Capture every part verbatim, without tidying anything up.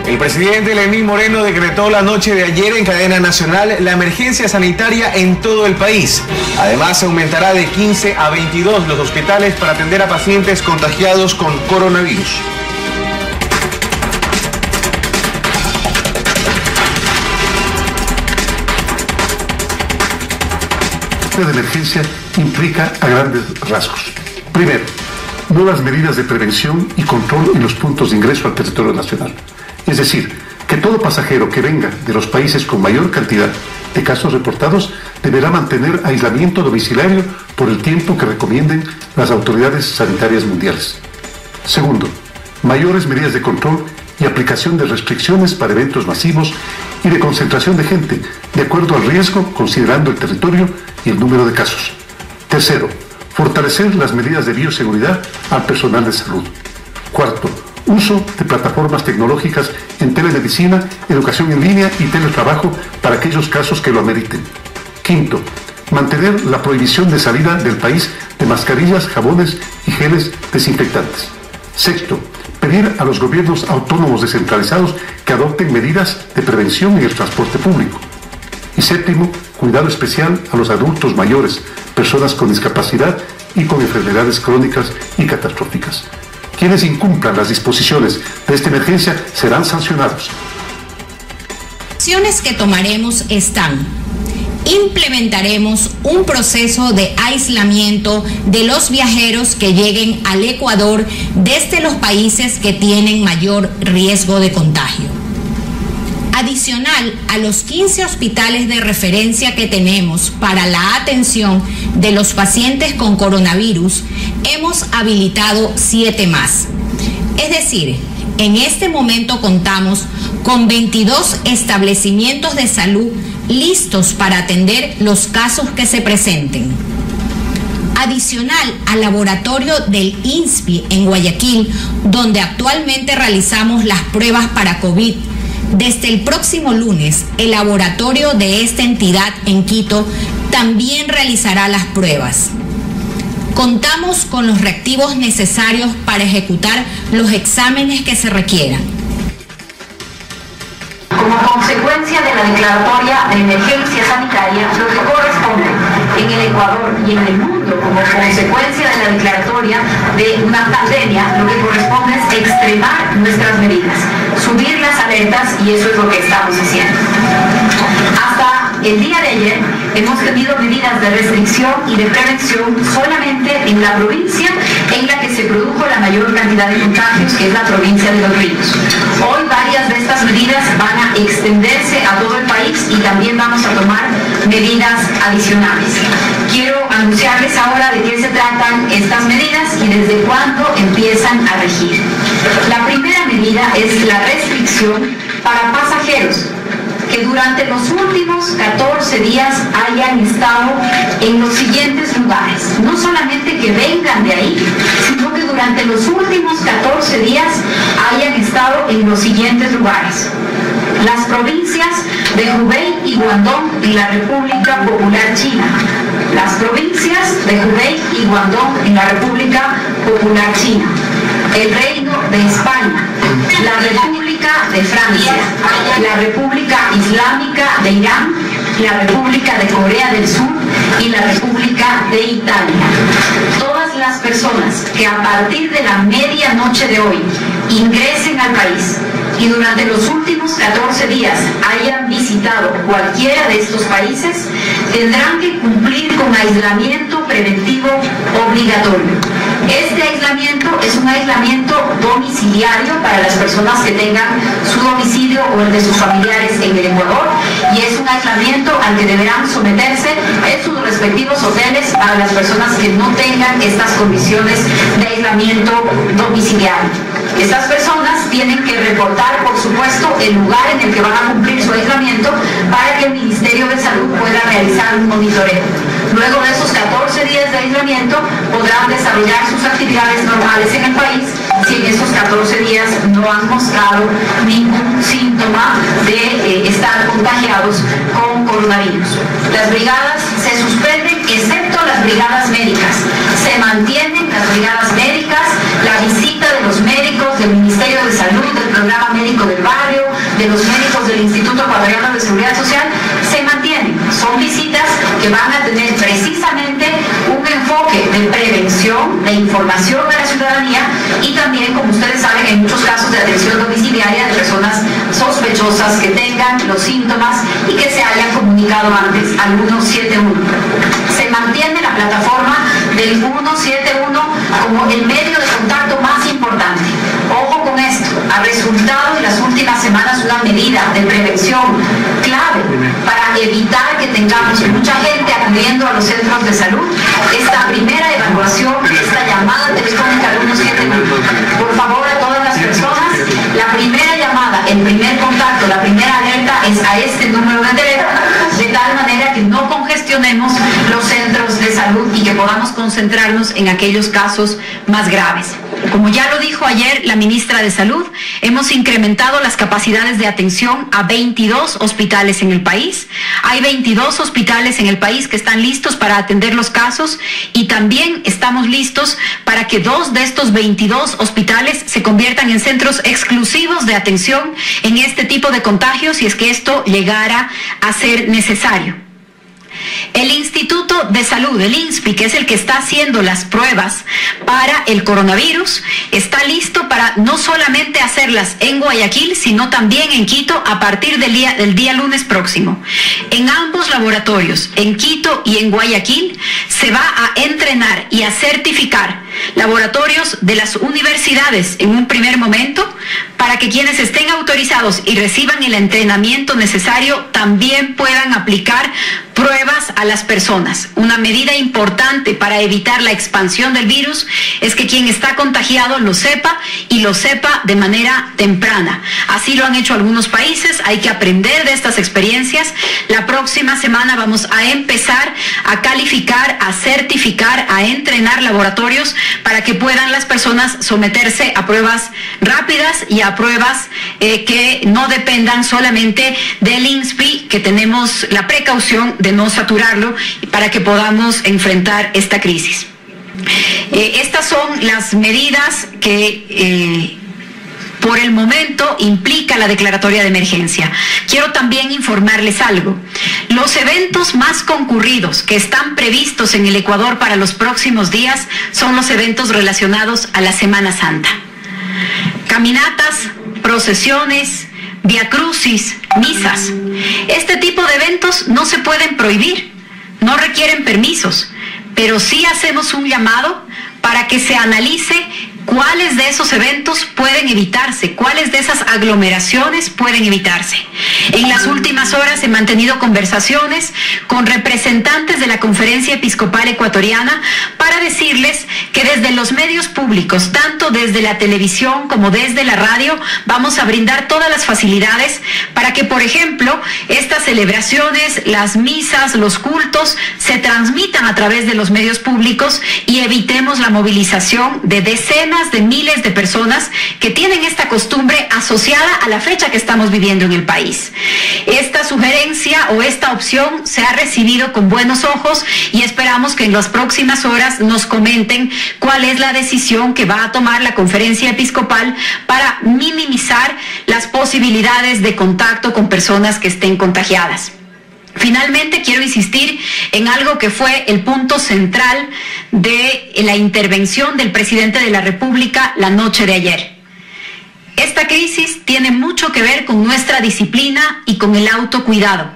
El presidente Lenín Moreno decretó la noche de ayer en cadena nacional la emergencia sanitaria en todo el país. Además, aumentará de quince a veintidós los hospitales para atender a pacientes contagiados con coronavirus. De emergencia implica a grandes rasgos. Primero, nuevas medidas de prevención y control en los puntos de ingreso al territorio nacional. Es decir, que todo pasajero que venga de los países con mayor cantidad de casos reportados deberá mantener aislamiento domiciliario por el tiempo que recomienden las autoridades sanitarias mundiales. Segundo, mayores medidas de control y aplicación de restricciones para eventos masivos y de concentración de gente, de acuerdo al riesgo, considerando el territorio y el número de casos. Tercero, fortalecer las medidas de bioseguridad al personal de salud. Cuarto, uso de plataformas tecnológicas en telemedicina, educación en línea y teletrabajo para aquellos casos que lo ameriten. Quinto, mantener la prohibición de salida del país de mascarillas, jabones y geles desinfectantes. Sexto, pedir a los gobiernos autónomos descentralizados que adopten medidas de prevención en el transporte público. Y séptimo, cuidado especial a los adultos mayores, personas con discapacidad y con enfermedades crónicas y catastróficas. Quienes incumplan las disposiciones de esta emergencia serán sancionados. Las acciones que tomaremos están: implementaremos un proceso de aislamiento de los viajeros que lleguen al Ecuador desde los países que tienen mayor riesgo de contagio. Adicional a los quince hospitales de referencia que tenemos para la atención de los pacientes con coronavirus, hemos habilitado siete más. Es decir, en este momento contamos con veintidós establecimientos de salud listos para atender los casos que se presenten. Adicional al laboratorio del INSPI en Guayaquil, donde actualmente realizamos las pruebas para COVID, desde el próximo lunes, el laboratorio de esta entidad en Quito también realizará las pruebas. Contamos con los reactivos necesarios para ejecutar los exámenes que se requieran. Como consecuencia de la declaratoria de emergencia sanitaria, lo que corresponde en el Ecuador y en el mundo como consecuencia de la declaratoria de una pandemia, lo que corresponde es extremar nuestras medidas, subir las alertas, y eso es lo que estamos haciendo. Hasta el día de ayer hemos tenido medidas de restricción y de prevención solamente en la provincia en la que se produjo la mayor cantidad de contagios, que es la provincia de Los Ríos. Hoy varias de estas medidas van a extenderse a todo el país y también vamos a tomar medidas adicionales. Quiero anunciarles ahora de qué se tratan estas medidas y desde cuándo empiezan a regir. La primera medida es la restricción para pasajeros que durante los últimos catorce días hayan estado en los siguientes lugares. No solamente que vengan de ahí, sino que durante los últimos catorce días hayan estado en los siguientes lugares: las provincias de Hubei y Guangdong en la República Popular China, las provincias de Hubei y Guangdong en la República Popular China, el Reino de España, la República de Francia, la República Islámica de Irán, la República de Corea del Sur y la República de Italia. Todas las personas que a partir de la medianoche de hoy ingresen al país y durante los últimos catorce días hayan visitado cualquiera de estos países, tendrán que cumplir con aislamiento preventivo obligatorio. Este aislamiento es un aislamiento domiciliario para las personas que tengan su domicilio o el de sus familiares en el Ecuador, y es un aislamiento al que deberán someterse en sus respectivos hoteles para las personas que no tengan estas condiciones de aislamiento domiciliario. Estas personas tienen que reportar, por supuesto, el lugar en el que van a cumplir su aislamiento para que el Ministerio de Salud pueda realizar un monitoreo. Luego de esos catorce días de aislamiento podrán desarrollar sus actividades normales en el país si en esos catorce días no han mostrado ningún síntoma de eh, estar contagiados con coronavirus. Las brigadas se suspenden, excepto las brigadas médicas. Se mantienen las brigadas médicas, la visita de los médicos del Ministerio de Salud, del Programa Médico del Barrio, de Seguridad Social se mantienen. Son visitas que van a tener precisamente un enfoque de prevención, de información a la ciudadanía y también, como ustedes saben, en muchos casos de atención domiciliaria de personas sospechosas que tengan los síntomas y que se hayan comunicado antes al uno siete uno. Se mantiene la plataforma del uno siete uno como el medio de contacto más importante. Ojo con esto, ha resultado en las últimas semanas una medida de prevención clave para evitar que tengamos mucha gente acudiendo a los centros de salud. Esta primera evaluación, esta llamada telefónica al uno siete uno, por favor a todas las personas, la primera llamada, el primer contacto, la primera alerta es a este número de teléfono, de tal manera que no congestionemos los centros de salud y que podamos concentrarnos en aquellos casos más graves. Como ya lo dijo ayer la ministra de Salud, hemos incrementado las capacidades de atención a veintidós hospitales en el país. Hay veintidós hospitales en el país que están listos para atender los casos y también estamos listos para que dos de estos veintidós hospitales se conviertan en centros exclusivos de atención en este tipo de contagios si es que esto llegara a ser necesario. El Instituto de Salud, el INSPI, que es el que está haciendo las pruebas para el coronavirus, está listo para no solamente hacerlas en Guayaquil, sino también en Quito a partir del día, del día lunes próximo. En ambos laboratorios, en Quito y en Guayaquil, se va a entrenar y a certificar laboratorios de las universidades en un primer momento para que quienes estén autorizados y reciban el entrenamiento necesario también puedan aplicar pruebas a las personas. Una medida importante para evitar la expansión del virus es que quien está contagiado lo sepa y lo sepa de manera temprana. Así lo han hecho algunos países, hay que aprender de estas experiencias. La próxima semana vamos a empezar a calificar, a certificar, a entrenar laboratorios para que puedan las personas someterse a pruebas rápidas y a pruebas eh, que no dependan solamente del INSPI, que tenemos la precaución de no saturarlo para que podamos enfrentar esta crisis. Eh, estas son las medidas que eh, por el momento implica la declaratoria de emergencia. Quiero también informarles algo. Los eventos más concurridos que están previstos en el Ecuador para los próximos días son los eventos relacionados a la Semana Santa. Caminatas, procesiones, viacrucis, misas. Este tipo de eventos no se pueden prohibir, no requieren permisos, pero sí hacemos un llamado para que se analice cuáles de esos eventos pueden evitarse, cuáles de esas aglomeraciones pueden evitarse. En las últimas horas he mantenido conversaciones con representantes de la Conferencia Episcopal Ecuatoriana para decirles que desde los medios públicos, tanto desde la televisión como desde la radio, vamos a brindar todas las facilidades para que, por ejemplo, estas celebraciones, las misas, los cultos, se transmitan a través de los medios públicos y evitemos la movilización de decenas de miles de personas que tienen esta costumbre asociada a la fecha que estamos viviendo en el país. Esta sugerencia o esta opción se ha recibido con buenos ojos y esperamos que en las próximas horas nos comenten cuál es la decisión que va a tomar la Conferencia Episcopal para minimizar las posibilidades de contacto con personas que estén contagiadas. Finalmente, quiero insistir en algo que fue el punto central de la intervención del presidente de la República la noche de ayer. Esta crisis tiene mucho que ver con nuestra disciplina y con el autocuidado.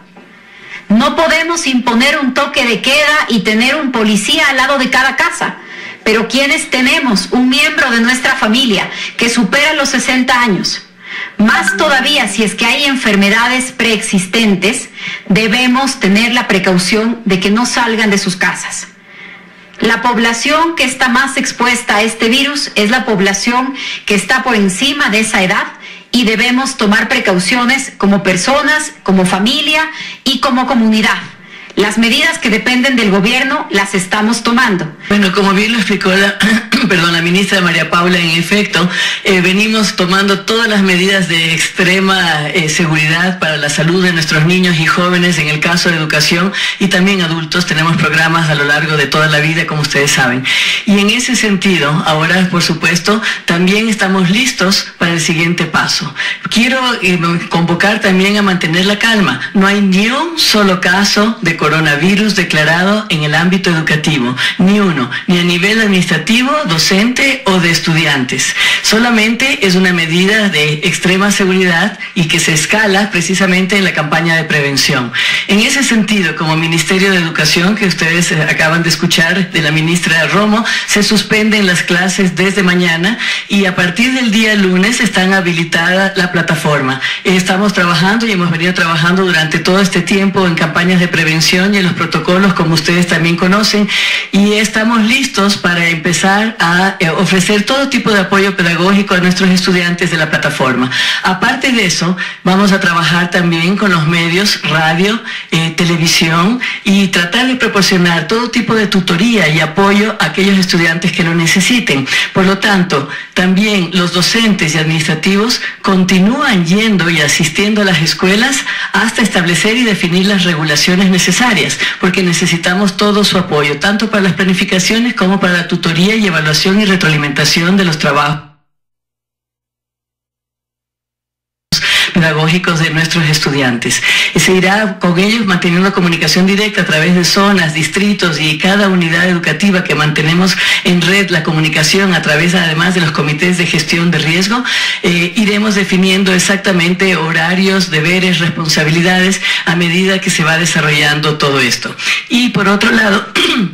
No podemos imponer un toque de queda y tener un policía al lado de cada casa, pero quienes tenemos un miembro de nuestra familia que supera los sesenta años, más todavía si es que hay enfermedades preexistentes, debemos tener la precaución de que no salgan de sus casas. La población que está más expuesta a este virus es la población que está por encima de esa edad y debemos tomar precauciones como personas, como familia y como comunidad. Las medidas que dependen del gobierno las estamos tomando. Bueno, como bien lo explicó la, perdón, la ministra María Paula, en efecto, eh, venimos tomando todas las medidas de extrema eh, seguridad para la salud de nuestros niños y jóvenes, en el caso de educación, y también adultos. Tenemos programas a lo largo de toda la vida, como ustedes saben. Y en ese sentido, ahora, por supuesto, también estamos listos para el siguiente paso. Quiero eh, convocar también a mantener la calma. No hay ni un solo caso de coronavirus declarado en el ámbito educativo, ni uno, ni a nivel administrativo, docente o de estudiantes. Solamente es una medida de extrema seguridad y que se escala precisamente en la campaña de prevención. En ese sentido, como Ministerio de Educación, que ustedes acaban de escuchar de la ministra Romo, se suspenden las clases desde mañana y a partir del día lunes están habilitada la plataforma. Estamos trabajando y hemos venido trabajando durante todo este tiempo en campañas de prevención y en los protocolos, como ustedes también conocen, y estamos listos para empezar a eh, ofrecer todo tipo de apoyo pedagógico a nuestros estudiantes de la plataforma. Aparte de eso, vamos a trabajar también con los medios, radio, eh, televisión, y tratar de proporcionar todo tipo de tutoría y apoyo a aquellos estudiantes que lo necesiten. Por lo tanto, también los docentes y administrativos continúan yendo y asistiendo a las escuelas hasta establecer y definir las regulaciones necesarias, porque necesitamos todo su apoyo, tanto para las planificaciones como para la tutoría y evaluación y retroalimentación de los trabajos pedagógicos de nuestros estudiantes. Y se irá con ellos manteniendo comunicación directa a través de zonas, distritos y cada unidad educativa que mantenemos en red la comunicación a través además de los comités de gestión de riesgo. Eh, iremos definiendo exactamente horarios, deberes, responsabilidades a medida que se va desarrollando todo esto. Y por otro lado,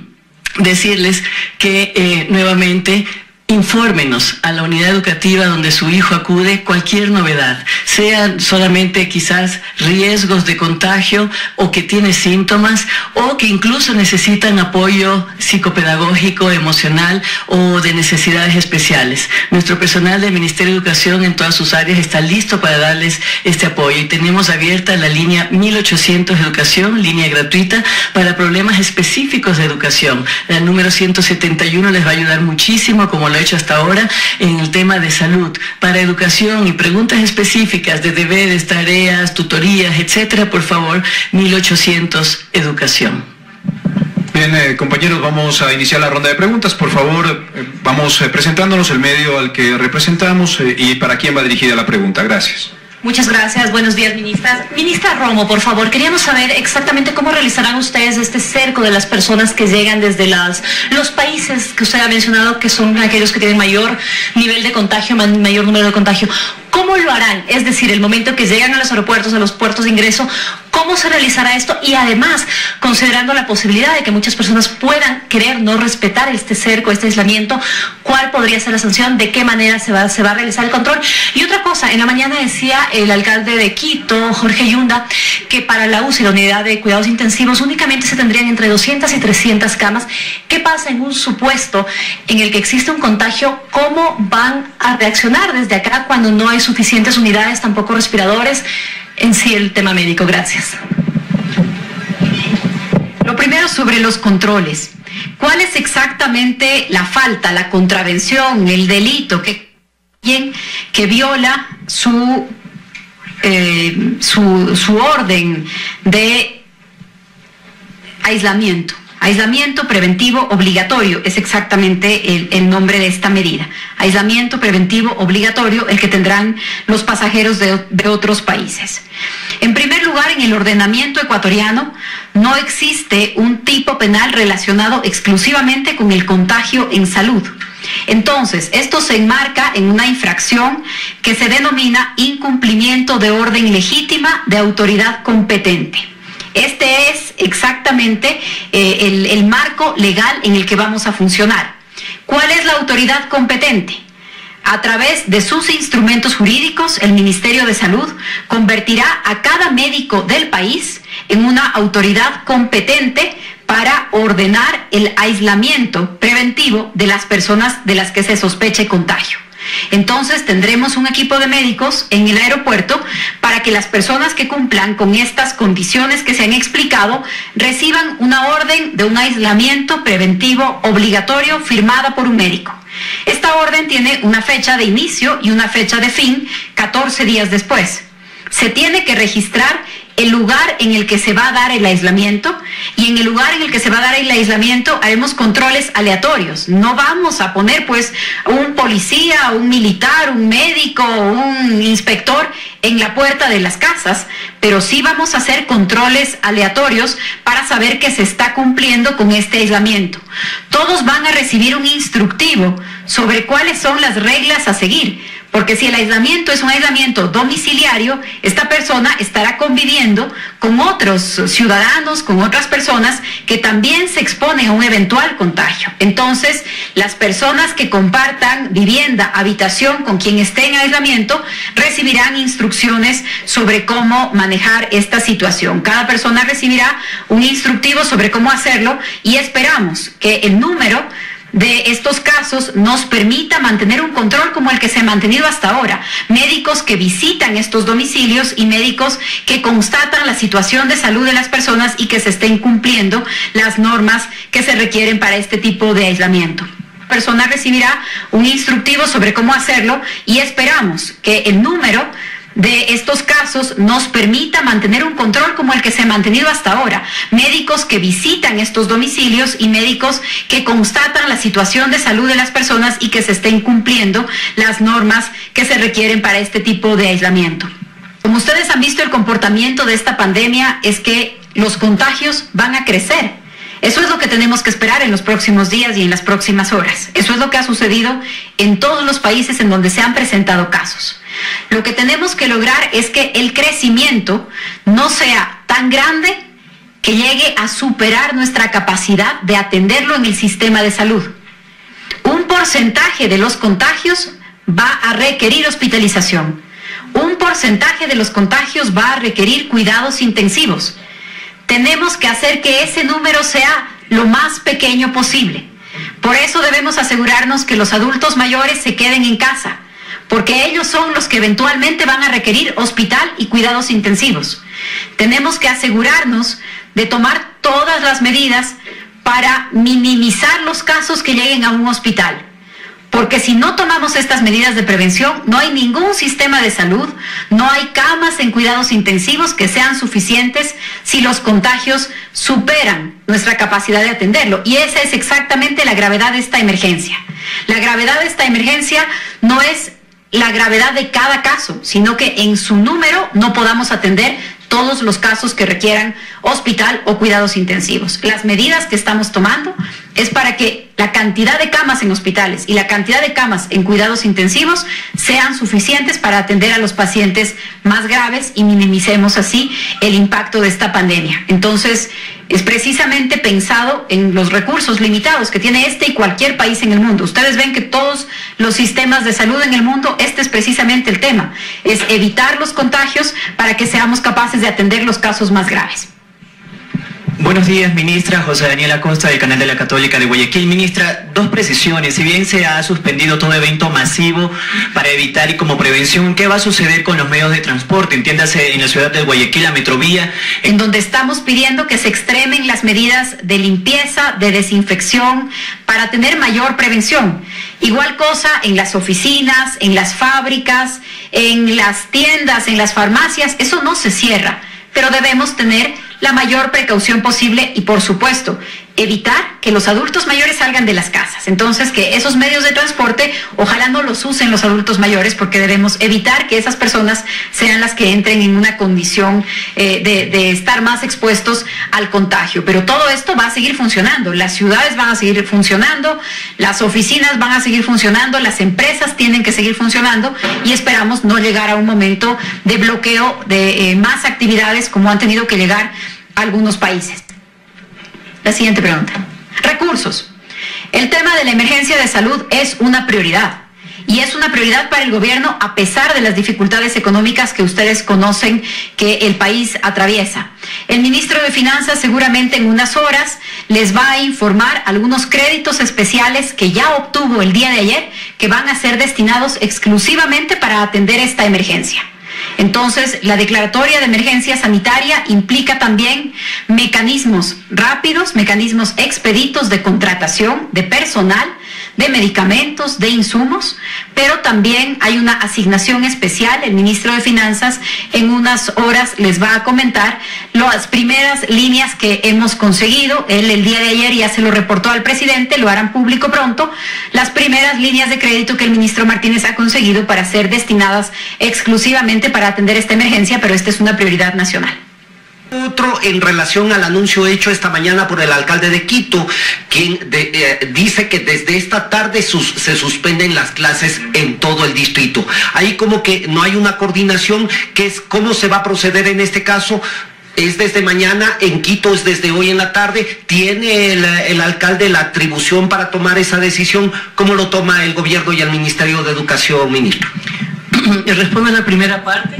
decirles que eh, nuevamente infórmenos a la unidad educativa donde su hijo acude cualquier novedad, sean solamente quizás riesgos de contagio o que tiene síntomas o que incluso necesitan apoyo psicopedagógico, emocional o de necesidades especiales. Nuestro personal del Ministerio de Educación en todas sus áreas está listo para darles este apoyo y tenemos abierta la línea mil ochocientos Educación, línea gratuita para problemas específicos de educación. El número ciento setenta y uno les va a ayudar muchísimo, como lo hecho hasta ahora en el tema de salud, para educación y preguntas específicas de deberes, tareas, tutorías, etcétera, por favor, mil ochocientos Educación. Bien, eh, compañeros, vamos a iniciar la ronda de preguntas. Por favor, eh, vamos eh, presentándonos el medio al que representamos eh, y para quién va dirigida la pregunta. Gracias. Muchas gracias. Buenos días, ministras. Ministra Romo, por favor, queríamos saber exactamente cómo realizarán ustedes este cerco de las personas que llegan desde las, los países que usted ha mencionado, que son aquellos que tienen mayor nivel de contagio, mayor número de contagio. ¿Cómo lo harán? Es decir, el momento que llegan a los aeropuertos, a los puertos de ingreso, ¿cómo se realizará esto? Y además, considerando la posibilidad de que muchas personas puedan querer no respetar este cerco, este aislamiento, ¿cuál podría ser la sanción? ¿De qué manera se va, se va a realizar el control? Y otra cosa, en la mañana decía el alcalde de Quito, Jorge Yunda, que para la U C I, la unidad de cuidados intensivos, únicamente se tendrían entre doscientas y trescientas camas. ¿Qué pasa en un supuesto en el que existe un contagio? ¿Cómo van a reaccionar desde acá cuando no hay suficientes unidades, tampoco respiradores? En sí el tema médico. Gracias. Lo primero sobre los controles. ¿Cuál es exactamente la falta, la contravención, el delito que, que viola su, eh, su, su orden de aislamiento? Aislamiento preventivo obligatorio es exactamente el, el nombre de esta medida. Aislamiento preventivo obligatorio, el que tendrán los pasajeros de, de otros países. En primer lugar, en el ordenamiento ecuatoriano no existe un tipo penal relacionado exclusivamente con el contagio en salud. Entonces, esto se enmarca en una infracción que se denomina incumplimiento de orden legítima de autoridad competente. Este es exactamente eh, el, el marco legal en el que vamos a funcionar. ¿Cuál es la autoridad competente? A través de sus instrumentos jurídicos, el Ministerio de Salud convertirá a cada médico del país en una autoridad competente para ordenar el aislamiento preventivo de las personas de las que se sospeche contagio. Entonces tendremos un equipo de médicos en el aeropuerto para que las personas que cumplan con estas condiciones que se han explicado reciban una orden de un aislamiento preventivo obligatorio firmada por un médico. Esta orden tiene una fecha de inicio y una fecha de fin catorce días después. Se tiene que registrar el lugar en el que se va a dar el aislamiento, y en el lugar en el que se va a dar el aislamiento haremos controles aleatorios. No vamos a poner pues un policía, un militar, un médico, un inspector en la puerta de las casas, pero sí vamos a hacer controles aleatorios para saber que se está cumpliendo con este aislamiento. Todos van a recibir un instructivo sobre cuáles son las reglas a seguir. Porque si el aislamiento es un aislamiento domiciliario, esta persona estará conviviendo con otros ciudadanos, con otras personas que también se exponen a un eventual contagio. Entonces, las personas que compartan vivienda, habitación con quien esté en aislamiento, recibirán instrucciones sobre cómo manejar esta situación. Cada persona recibirá un instructivo sobre cómo hacerlo, y esperamos que el número de estos casos nos permita mantener un control como el que se ha mantenido hasta ahora. Médicos que visitan estos domicilios y médicos que constatan la situación de salud de las personas y que se estén cumpliendo las normas que se requieren para este tipo de aislamiento. La persona recibirá un instructivo sobre cómo hacerlo, y esperamos que el número de estos casos nos permita mantener un control como el que se ha mantenido hasta ahora. Médicos que visitan estos domicilios y médicos que constatan la situación de salud de las personas y que se estén cumpliendo las normas que se requieren para este tipo de aislamiento. Como ustedes han visto, el comportamiento de esta pandemia es que los contagios van a crecer. Eso es lo que tenemos que esperar en los próximos días y en las próximas horas. Eso es lo que ha sucedido en todos los países en donde se han presentado casos. Lo que tenemos que lograr es que el crecimiento no sea tan grande que llegue a superar nuestra capacidad de atenderlo en el sistema de salud. Un porcentaje de los contagios va a requerir hospitalización. Un porcentaje de los contagios va a requerir cuidados intensivos. Tenemos que hacer que ese número sea lo más pequeño posible. Por eso debemos asegurarnos que los adultos mayores se queden en casa, porque ellos son los que eventualmente van a requerir hospital y cuidados intensivos. Tenemos que asegurarnos de tomar todas las medidas para minimizar los casos que lleguen a un hospital. Porque si no tomamos estas medidas de prevención, no hay ningún sistema de salud, no hay camas en cuidados intensivos que sean suficientes si los contagios superan nuestra capacidad de atenderlo. Y esa es exactamente la gravedad de esta emergencia. La gravedad de esta emergencia no es la gravedad de cada caso, sino que en su número no podamos atender todos los casos que requieran hospital o cuidados intensivos. Las medidas que estamos tomando es para que la cantidad de camas en hospitales y la cantidad de camas en cuidados intensivos sean suficientes para atender a los pacientes más graves y minimicemos así el impacto de esta pandemia. Entonces, es precisamente pensado en los recursos limitados que tiene este y cualquier país en el mundo. Ustedes ven que todos los sistemas de salud en el mundo, este es precisamente el tema, es evitar los contagios para que seamos capaces de atender los casos más graves. Buenos días, ministra. José Daniel Acosta, del Canal de la Católica de Guayaquil. Ministra, dos precisiones. Si bien se ha suspendido todo evento masivo para evitar y como prevención, ¿qué va a suceder con los medios de transporte? Entiéndase, en la ciudad de Guayaquil, la Metrovía. En donde estamos pidiendo que se extremen las medidas de limpieza, de desinfección, para tener mayor prevención. Igual cosa en las oficinas, en las fábricas, en las tiendas, en las farmacias. Eso no se cierra, pero debemos tener la mayor precaución posible y, por supuesto, evitar que los adultos mayores salgan de las casas. Entonces, que esos medios de transporte ojalá no los usen los adultos mayores, porque debemos evitar que esas personas sean las que entren en una condición eh, de, de estar más expuestos al contagio. Pero todo esto va a seguir funcionando. Las ciudades van a seguir funcionando, las oficinas van a seguir funcionando, las empresas tienen que seguir funcionando, y esperamos no llegar a un momento de bloqueo de eh, más actividades como han tenido que llegar algunos países. La siguiente pregunta. Recursos. El tema de la emergencia de salud es una prioridad y es una prioridad para el gobierno a pesar de las dificultades económicas que ustedes conocen que el país atraviesa. El ministro de Finanzas seguramente en unas horas les va a informar algunos créditos especiales que ya obtuvo el día de ayer, que van a ser destinados exclusivamente para atender esta emergencia. Entonces, la declaratoria de emergencia sanitaria implica también mecanismos rápidos, mecanismos expeditos de contratación de personal, de medicamentos, de insumos, pero también hay una asignación especial. El ministro de Finanzas en unas horas les va a comentar las primeras líneas que hemos conseguido. Él el día de ayer ya se lo reportó al presidente, lo harán público pronto, las primeras líneas de crédito que el ministro Martínez ha conseguido para ser destinadas exclusivamente para atender esta emergencia, pero esta es una prioridad nacional. Otro en relación al anuncio hecho esta mañana por el alcalde de Quito, quien de, eh, dice que desde esta tarde sus, se suspenden las clases en todo el distrito. Ahí como que no hay una coordinación, que es cómo se va a proceder en este caso. Es desde mañana, en Quito es desde hoy en la tarde. ¿Tiene el, el alcalde la atribución para tomar esa decisión? ¿Cómo lo toma el gobierno y el Ministerio de Educación, ministro? Respondo a la primera parte.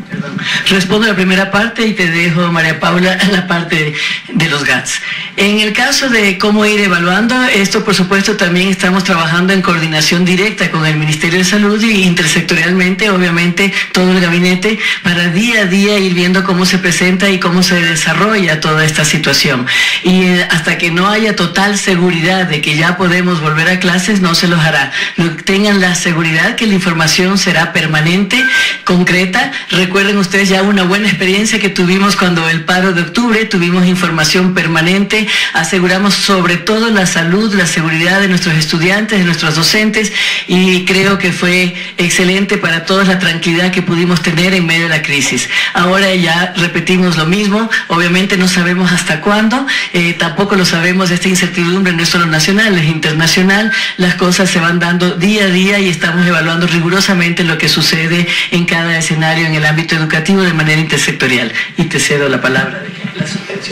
Respondo a la primera parte y te dejo, María Paula, la parte de los G A T S. En el caso de cómo ir evaluando, esto por supuesto también estamos trabajando en coordinación directa con el Ministerio de Salud y intersectorialmente, obviamente, todo el gabinete, para día a día ir viendo cómo se presenta y cómo se desarrolla toda esta situación. Y eh, hasta que no haya total seguridad de que ya podemos volver a clases, no se los hará. Tengan la seguridad que la información será permanente, concreta. Recuerden ustedes ya una buena experiencia que tuvimos cuando el paro de octubre, tuvimos información permanente, aseguramos sobre todo la salud, la seguridad de nuestros estudiantes, de nuestros docentes, y creo que fue excelente para todos la tranquilidad que pudimos tener en medio de la crisis. Ahora ya repetimos lo mismo, obviamente no sabemos hasta cuándo, eh, tampoco lo sabemos, esta incertidumbre no es solo nacional, es internacional, las cosas se van dando día a día y estamos evaluando rigurosamente lo que sucede en cada escenario en el ámbito educativo de manera intersectorial. Y te cedo la palabra de la suspensión.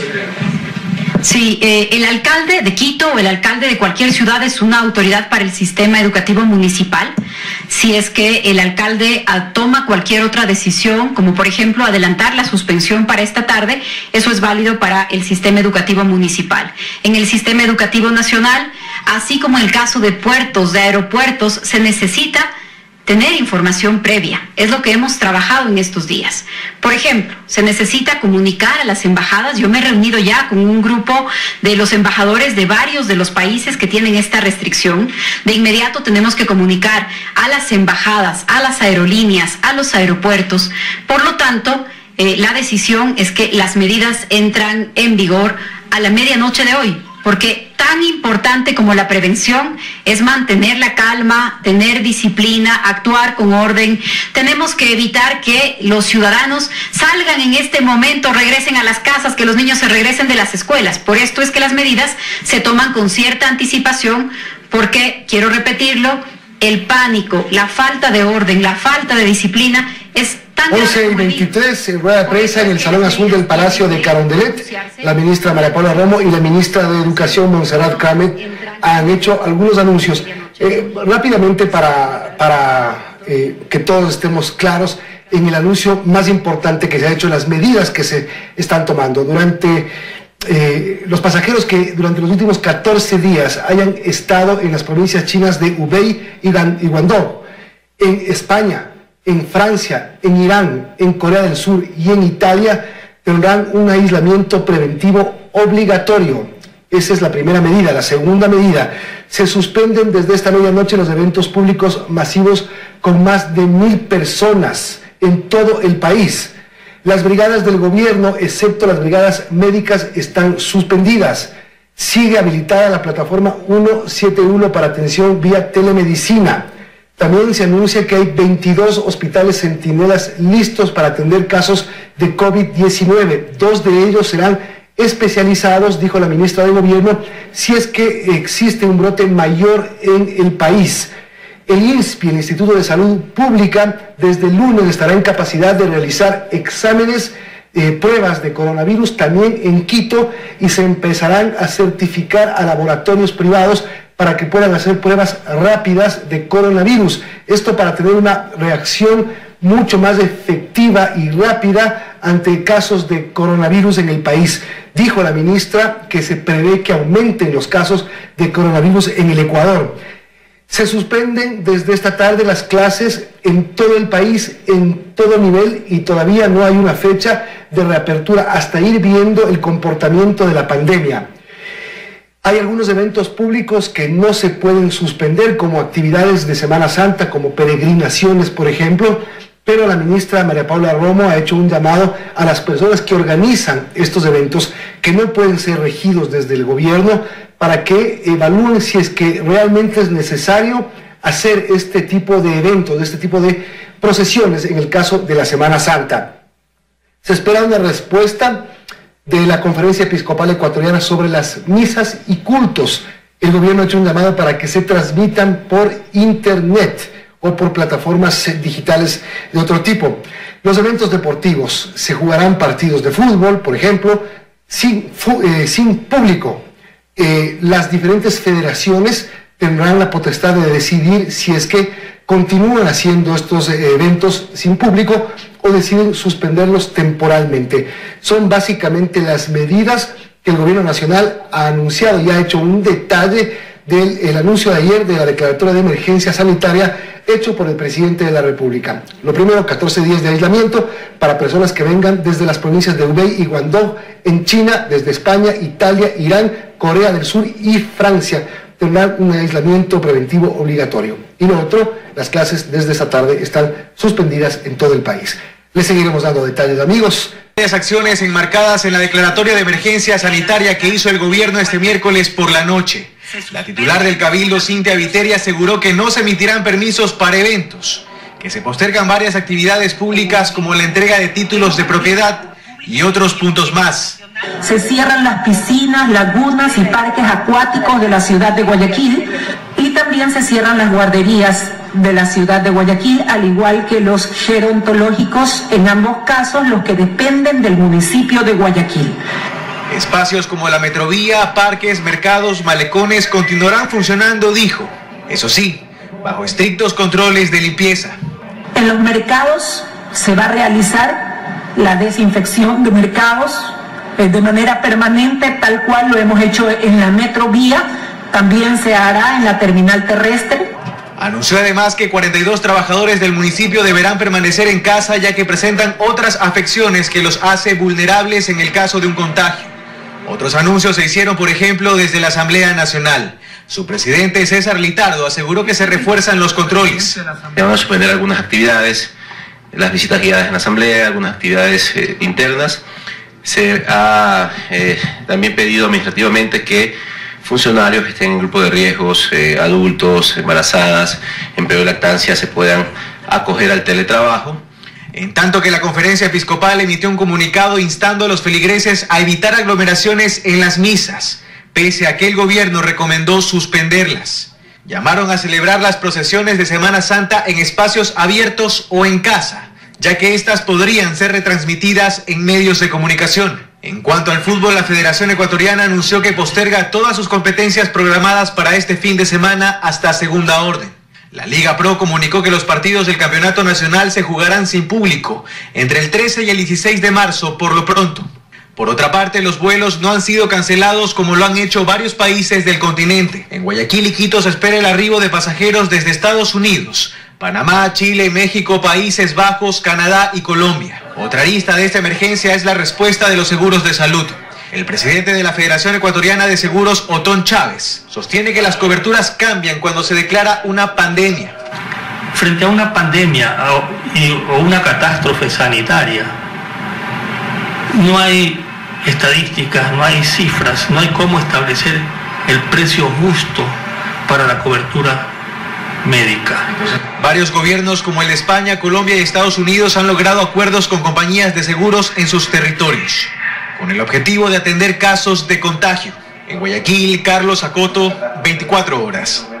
Sí, eh, el alcalde de Quito o el alcalde de cualquier ciudad es una autoridad para el sistema educativo municipal. Si es que el alcalde ah, toma cualquier otra decisión, como por ejemplo adelantar la suspensión para esta tarde, eso es válido para el sistema educativo municipal. En el sistema educativo nacional, así como en el caso de puertos, de aeropuertos, se necesita tener información previa. Es lo que hemos trabajado en estos días. Por ejemplo, se necesita comunicar a las embajadas. Yo me he reunido ya con un grupo de los embajadores de varios de los países que tienen esta restricción. De inmediato tenemos que comunicar a las embajadas, a las aerolíneas, a los aeropuertos. Por lo tanto, eh, la decisión es que las medidas entran en vigor a la medianoche de hoy, porque tan importante como la prevención es mantener la calma, tener disciplina, actuar con orden. Tenemos que evitar que los ciudadanos salgan en este momento, regresen a las casas, que los niños se regresen de las escuelas. Por esto es que las medidas se toman con cierta anticipación, porque, quiero repetirlo, el pánico, la falta de orden, la falta de disciplina es tan once y veintitrés, en rueda de prensa en el Salón Azul del Palacio de Carondelet, la ministra María Paula Romo y la ministra de Educación, Montserrat Cramet, han hecho algunos anuncios. Eh, rápidamente, para, para eh, que todos estemos claros en el anuncio más importante que se ha hecho, las medidas que se están tomando. Durante eh, los pasajeros que durante los últimos catorce días hayan estado en las provincias chinas de Hubei y Guangdong, en España, en Francia, en Irán, en Corea del Sur y en Italia, tendrán un aislamiento preventivo obligatorio. Esa es la primera medida. La segunda medida, se suspenden desde esta medianoche los eventos públicos masivos con más de mil personas en todo el país. Las brigadas del gobierno, excepto las brigadas médicas, están suspendidas. Sigue habilitada la plataforma ciento setenta y uno para atención vía telemedicina. También se anuncia que hay veintidós hospitales centinelas listos para atender casos de COVID diecinueve. Dos de ellos serán especializados, dijo la ministra de Gobierno, si es que existe un brote mayor en el país. El I N S P I, el Instituto de Salud Pública, desde el lunes estará en capacidad de realizar exámenes, eh, pruebas de coronavirus también en Quito, y se empezarán a certificar a laboratorios privados para que puedan hacer pruebas rápidas de coronavirus. Esto para tener una reacción mucho más efectiva y rápida ante casos de coronavirus en el país. Dijo la ministra que se prevé que aumenten los casos de coronavirus en el Ecuador. Se suspenden desde esta tarde las clases en todo el país, en todo nivel, y todavía no hay una fecha de reapertura hasta ir viendo el comportamiento de la pandemia. Hay algunos eventos públicos que no se pueden suspender, como actividades de Semana Santa, como peregrinaciones, por ejemplo, pero la ministra María Paula Romo ha hecho un llamado a las personas que organizan estos eventos, que no pueden ser regidos desde el gobierno, para que evalúen si es que realmente es necesario hacer este tipo de eventos, este tipo de procesiones en el caso de la Semana Santa. Se espera una respuesta de la Conferencia Episcopal Ecuatoriana sobre las misas y cultos. El gobierno ha hecho un llamado para que se transmitan por internet o por plataformas digitales de otro tipo. Los eventos deportivos: se jugarán partidos de fútbol, por ejemplo, sin, eh, sin público. Eh, las diferentes federaciones tendrán la potestad de decidir si es que continúan haciendo estos eh, eventos sin público o deciden suspenderlos temporalmente. Son básicamente las medidas que el gobierno nacional ha anunciado y ha hecho un detalle del el anuncio de ayer de la declaratoria de emergencia sanitaria hecho por el presidente de la República. Lo primero, catorce días de aislamiento para personas que vengan desde las provincias de Hubei y Guangdong en China, desde España, Italia, Irán, Corea del Sur y Francia. Tendrán un aislamiento preventivo obligatorio. Y lo otro, las clases desde esta tarde están suspendidas en todo el país. Les seguiremos dando detalles, amigos. Varias acciones enmarcadas en la declaratoria de emergencia sanitaria que hizo el gobierno este miércoles por la noche. La titular del Cabildo, Cintia Viteri, aseguró que no se emitirán permisos para eventos, que se postergan varias actividades públicas como la entrega de títulos de propiedad y otros puntos más. Se cierran las piscinas, lagunas y parques acuáticos de la ciudad de Guayaquil, y también se cierran las guarderías de la ciudad de Guayaquil, al igual que los gerontológicos, en ambos casos los que dependen del municipio de Guayaquil. Espacios como la Metrovía, parques, mercados, malecones continuarán funcionando, dijo. Eso sí, bajo estrictos controles de limpieza. En los mercados se va a realizar la desinfección de mercados de manera permanente, tal cual lo hemos hecho en la Metrovía. También se hará en la terminal terrestre. Anunció además que cuarenta y dos trabajadores del municipio deberán permanecer en casa, ya que presentan otras afecciones que los hace vulnerables en el caso de un contagio. Otros anuncios se hicieron, por ejemplo, desde la Asamblea Nacional. Su presidente, César Litardo, aseguró que se refuerzan los controles. Vamos a suspender algunas actividades, las visitas guiadas en la Asamblea, algunas actividades eh, internas. Se ha eh, también pedido administrativamente que funcionarios que estén en grupo de riesgos, eh, adultos, embarazadas, en periodo de lactancia, se puedan acoger al teletrabajo. En tanto que la Conferencia Episcopal emitió un comunicado instando a los feligreses a evitar aglomeraciones en las misas, pese a que el gobierno recomendó suspenderlas. Llamaron a celebrar las procesiones de Semana Santa en espacios abiertos o en casa, ya que estas podrían ser retransmitidas en medios de comunicación. En cuanto al fútbol, la Federación Ecuatoriana anunció que posterga todas sus competencias programadas para este fin de semana hasta segunda orden. La Liga Pro comunicó que los partidos del Campeonato Nacional se jugarán sin público entre el trece y el dieciséis de marzo por lo pronto. Por otra parte, los vuelos no han sido cancelados como lo han hecho varios países del continente. En Guayaquil y Quito se espera el arribo de pasajeros desde Estados Unidos, Panamá, Chile, México, Países Bajos, Canadá y Colombia. Otra arista de esta emergencia es la respuesta de los seguros de salud. El presidente de la Federación Ecuatoriana de Seguros, Otón Chávez, sostiene que las coberturas cambian cuando se declara una pandemia. Frente a una pandemia o una catástrofe sanitaria, no hay estadísticas, no hay cifras, no hay cómo establecer el precio justo para la cobertura médica. Varios gobiernos como el de España, Colombia y Estados Unidos han logrado acuerdos con compañías de seguros en sus territorios, con el objetivo de atender casos de contagio. En Guayaquil, Carlos Acoto, veinticuatro horas.